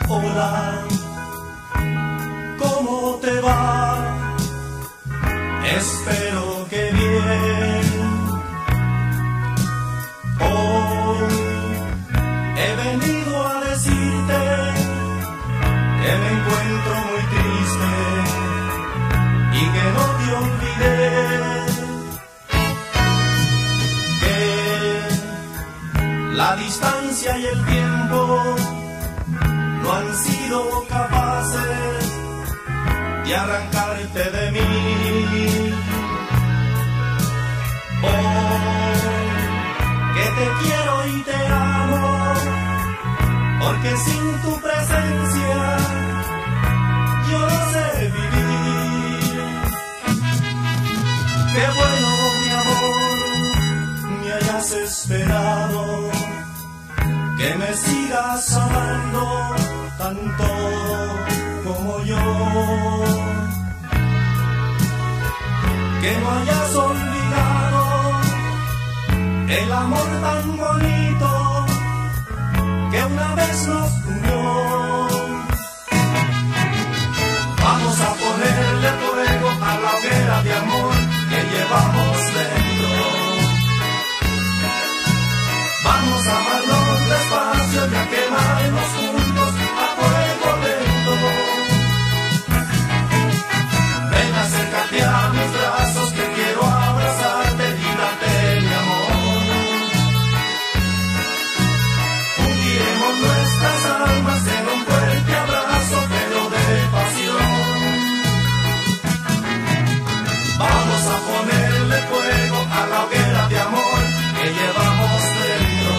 Hola, ¿cómo te va? Espero que bien. Hoy he venido a decirte que me encuentro muy triste y que no te olvidé, que la distancia y el tiempo no han sido capaces de arrancarte de mí. Hoy que te quiero y te amo, porque sin tu presencia yo no sé vivir. Qué bueno, mi amor, me hayas esperado, que me sigas amando tanto como yo, que no hayas olvidado el amor tan bonito que una vez nos unió. Vamos a ponerle fuego a la hoguera de amor que llevamos dentro. Vamos a amarnos despacio y a quemarnos juntos a fuego lento. Ven, acércate a mis brazos, que quiero abrazarte y darte mi amor. Uniremos nuestras almas en un fuerte abrazo, pero de pasión. Vamos a ponerle fuego a la hoguera de amor que llevamos dentro.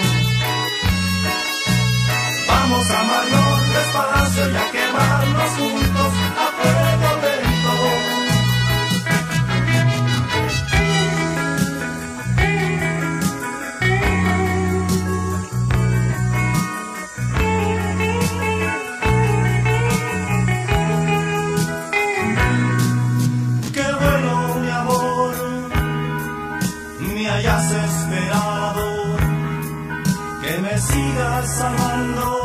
Vamos a amarnos despacio y a quemarnos juntos a fuego lento. Qué bueno, mi amor, me hayas esperado, que me sigas amando